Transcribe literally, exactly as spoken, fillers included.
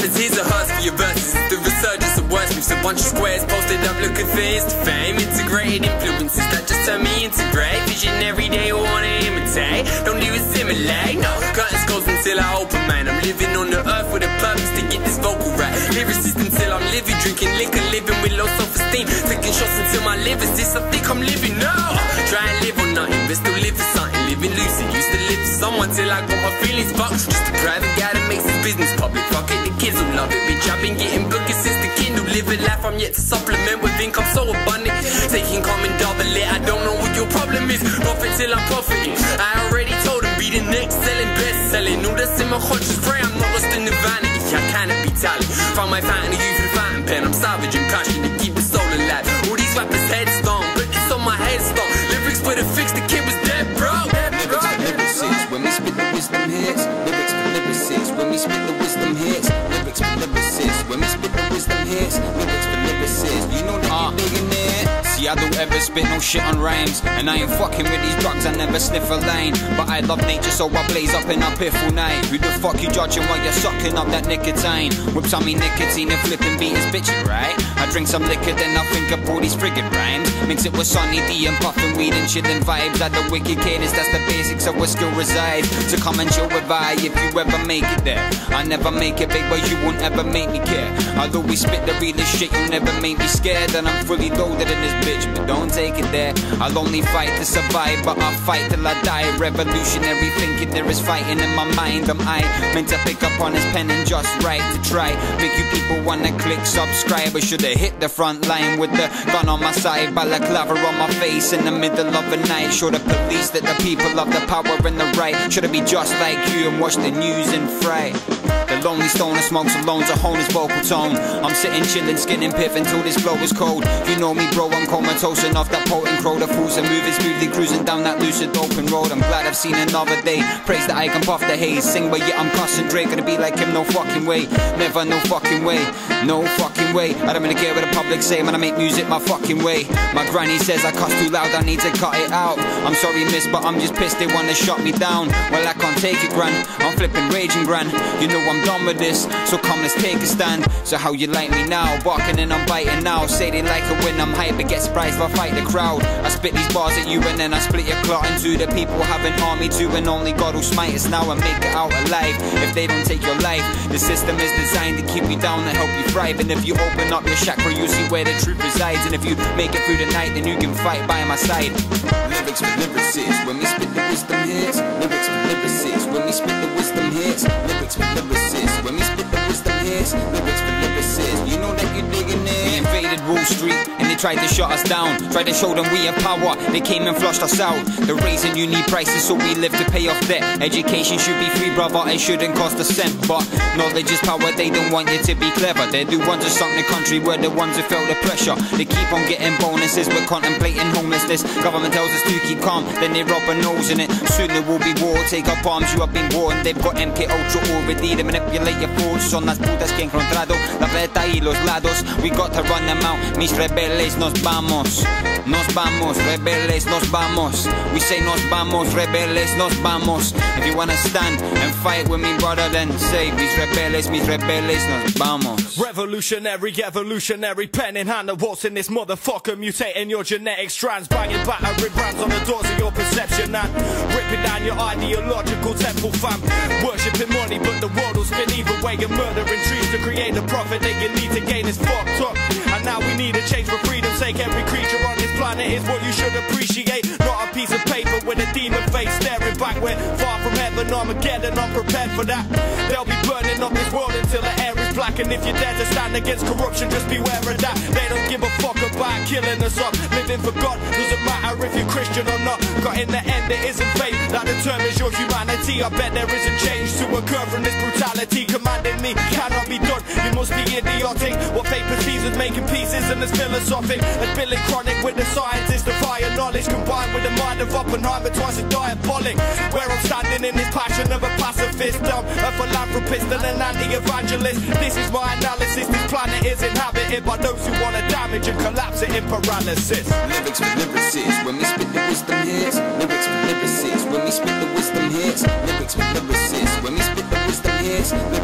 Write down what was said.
rappers, here's a hearse for your verses. The resurgence of wordsmiths, a bunch of squares posted up looking for Insta fame. Integrated influences that just turn me into great. Visionary, they wanna imitate, don't even simulate. No, curtains closed until I open, man. I'm living on the earth with a purpose to get this vocal right. Lyricist until I'm living, drinking liquor, living with low self-esteem. Taking shots until my liver's this, I think I'm living now. Try and live on nothing, but still live for something. Living lucid, used to live for someone till I got my feelings fucked. Just a private guy that makes his business public. Fuck it, the kids will love it, bitch. I've been getting bookings since the Kindle. Live a life I'm yet to supplement with income so abundant. Taking calm and double it, I don't know what your problem is. Profit till I'm profiting. I already told him, be the next selling, best selling. All that's in my conscious pray, I'm not lost in the vanity. I cannot be talent. Found my fountain, use the fountain pen. I'm savage and passionate, keep the soul alive. All these rappers headstone, but it's on my headstone. Lyrics with a fix, the kid was dead, bro. Lyrics for lyricists, when we spit the wisdom hits. Lyrics for lyricists, when we spit the wisdom hits. Lyrics for lyricists, when we spit the wisdom hits. Lyrics for lyricists, you know that uh. you're digging it. See, I don't ever spit no shit on rhymes, and I ain't fucking with these drugs, I never sniff a line. But I love nature, so I blaze up in a piffle night. Who the fuck you judging while you're sucking up that nicotine? Whips on me nicotine and flipping beaters, bitchin', right? I drink some liquor, then I think up all these friggin' rhymes. Mix it with Sunny D and puffin' weed and chillin' vibes. Add the wicked cadence, that's the basics of where skill resides. So come and chill with I if you ever make it there. I never make it big, but you won't ever make me care. I'll always spit the realest shit, you'll never make me scared. And I'm fully loaded in this bitch, but don't take it there. I'll only fight to survive, but I'll fight till I die. Revolutionary thinking, there is fighting in my mind. Am I meant to pick up on his pen and just write to try make you people wanna click subscribe? I should've hit the front line with the gun on my side, balaclava on my face in the middle of the night. Show the police that the people have the power and the right. Should've be just like you and watch the news and fright. The lonely stoner smokes alone to hone his vocal tone. I'm sitting chilling, skinning piff until this flow is cold. You know me bro, I'm comatose enough that potent crow. The fools are moving smoothly, cruising down that lucid open road. I'm glad I've seen another day. Praise that I can puff the haze, sing but yeah I'm cussing Drake. Gonna be like him, no fucking way. Never, no fucking way. No fucking way. I don't really care what the public say, man, I make music my fucking way. My granny says I cuss too loud, I need to cut it out. I'm sorry miss, but I'm just pissed they wanna shut me down. Well I can't take it gran, I'm flipping raging gran. You know I'm done with this, so come let's take a stand. So how you like me now? Barking and I'm biting now. Say they like it when I'm hype, but get surprised if I fight the crowd. I spit these bars at you and then I split your clot into the people haven't harmed me to, and only God will smite us now and make it out alive. If they don't take your life, the system is designed to keep you down and help you thrive. And if you open up your chakra, you see where the truth resides. And if you make it through the night, then you can fight by my side. Lyrics for lyricists, when we spit the wisdom hits. Lyrics for lyricists, when we spit the wisdom hits. Lyrics for lyricists, when we spit the wisdom hits. Lyrics for lyricists, you know that you're digging it. We invaded Wall Street and they tried to shut us down. Tried to show them we have power, they came and flushed us out. The raising you need prices, so we live to pay off debt. Education should be free, brother, it shouldn't cost a cent. But knowledge is power, they don't want you to be clever. They're the ones who sunk the country, we're the ones who felt the pressure. They keep on getting bonuses, we're contemplating homelessness. Government tells us to keep calm, then they rub a nose in it. Soon there will be war, take up arms, you have been warned. They've got M K Ultra already, they manipulate your thoughts. Son las putas que he encontrado la beta y los lados. We got to run them out, mis rebeldes nos vamos. Nos vamos, rebeldes nos vamos. We say nos vamos, rebeldes nos vamos. If you wanna stand and fight with me brother, then say mis rebeldes, mis rebeldes nos vamos. Revolutionary, evolutionary, pen in hand, the waltz in this motherfucker, mutating your genetic strands, banging battery rams on the doors of your perception and ripping down your ideological temple, fam. Worshipping money, but the world will spin either way, and murdering trees to create the profit that you need to gain is fucked up. And now we need a change for freedom's sake. Every creature on this planet is what you should appreciate, not a piece of paper with a demon face staring back. We're far from heaven, Armageddon, I'm prepared for that. They'll be burning up this world until the air is black. And if you're there to stand against corruption, just beware of that. They don't give a fuck about killing us up. Living for God doesn't matter if you're Christian or not. Got in the end, it isn't faith that determines your humanity. I bet there isn't change to occur from this brutality. Commanding me cannot be done, you must be idiotic. What fate perceives as making pieces and as philosophic as Billy Chronic with the scientist of higher knowledge, combined with the mind of Oppenheimer, twice as diabolic. Where I'm standing in this passion of a pacifist, I'm a philanthropist and an anti-evangelist. This is my analysis, this planet is inhabited by those who want to damage and collapse it in paralysis. Lyrics for lyricists, when we spit the wisdom hits. Lyrics for lyricists, when we spit the wisdom hits. Lyrics for lyricists, when we spit the wisdom hits.